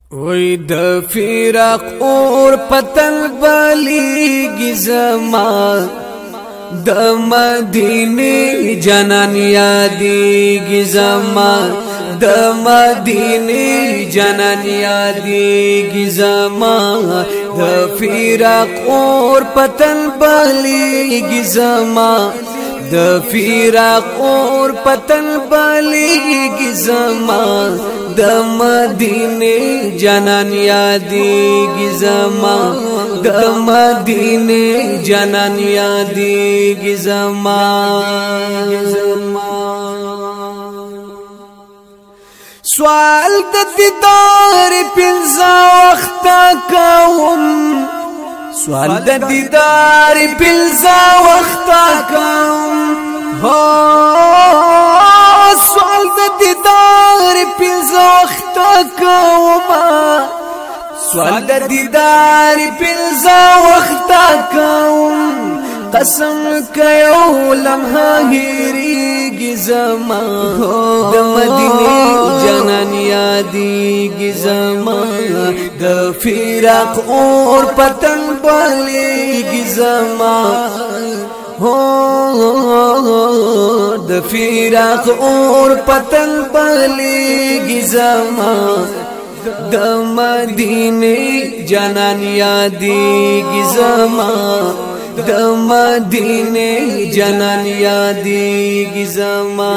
وی د فراق اور پتن بلیگی زما د مدینه جنان یادیگی زما د مدینه جنان یادیگی زما د فراق اور پتن بلیگی زما د فراق اور پتن بلیگی زما د مدینه جنان یادیگی زما د مدینه جنان یادیگی زما سوال د دیدار پنځه وخت کوم سوال د دیدار پنځه وخت کوم سوال د دیدار پنځه وخت کوم سوال د دیدار پنځه وخت کوم قسم کيو لمحه هيريږي زما د مدینه جنان یادیږي زما د فراق اور پتن بلیږي زما د فراق اور پتن بلیږي زما د مدینه جنان یادیږي زما د مدینه جنان یادیږي زما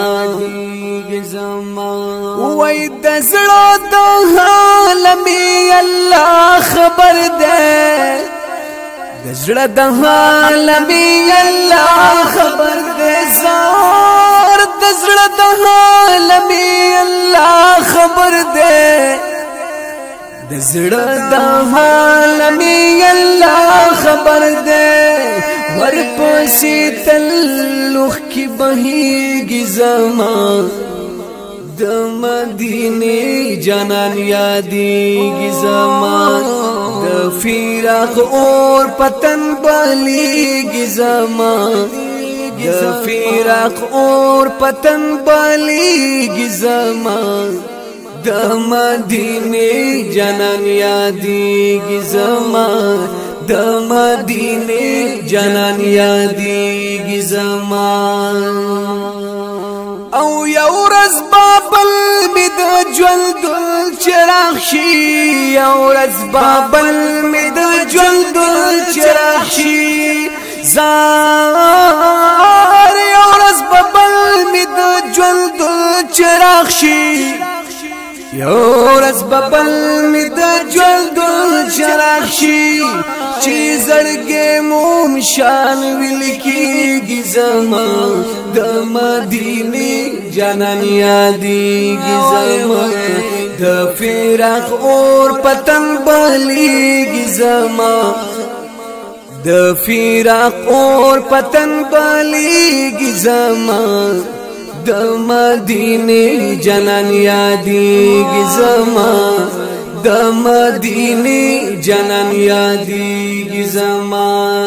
وای د زړه د حال می الله خبر ده د زړه د حال می الله خبر ده زار د زړه د حال می الله خبر ده د زړه د حال می الله خبر ده ورپسې تلوخ کی بهیږي زما د مدینه جنان یادیږي زما د فراق اور پتن بلیږي زما د فراق اور پتن بلیږي زما د مدینه جنان یادیږي زما د مدینه جنان یادیږي زما او یو ورځ بابل می د ژوند چراغ شي یو ورځ بابل می د ژوند چراغ شي زار یو ورځ بابل می د ژوند چراغ شي یو ورځ بابل می د ژوند چراغ شي چې زړګې مو مشان ویل کېږي زما د مدینه جنان یادیږي زما د فراق اور پتن بلیږي زما د فراق اور پتن بلیږي زما د مدینه جنان یادیږي زما د مدینه جنان یادیږي زما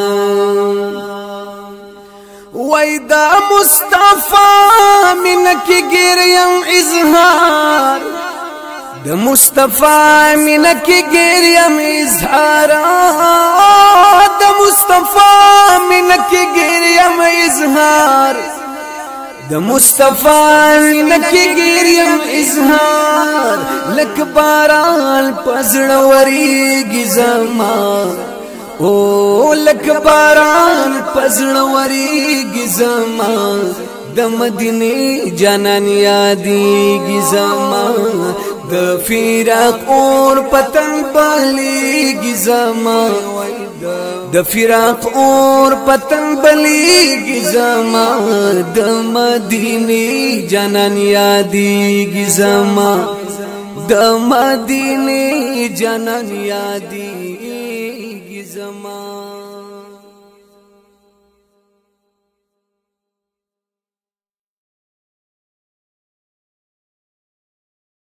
وای دا مصطفی منک ګریم اظهار د مصطفی منک ګریم اظهار د مصطفی منک ګریم اظهار د مصطفی نکی ګریم اظهار لک باران پزړه وریږي زما او لک باران پزړه وریږي زما د مدینه جنان یادیږي زما د فراق اور پتن بلیږي زما د فراق اور پتن بلیږي زما د مدینه جنان یادیږي زما د مدینه جنان یادیږي زما